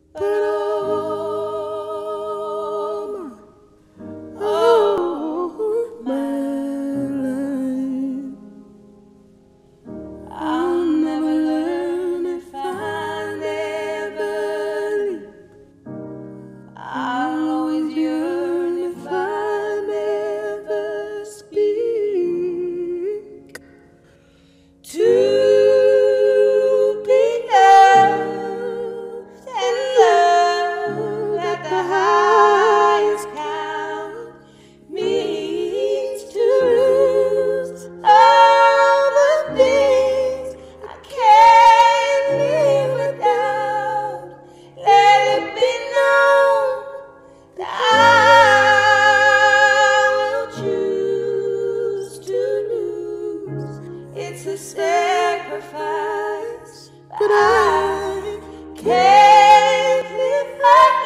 But all my life, I'll never learn if I never leave. I'll always yearn if I never speak. To be loved and loved at the highest count means to lose all the things I can't live without. Let it be known that I will choose to lose. It's a sacrifice, but I can't live like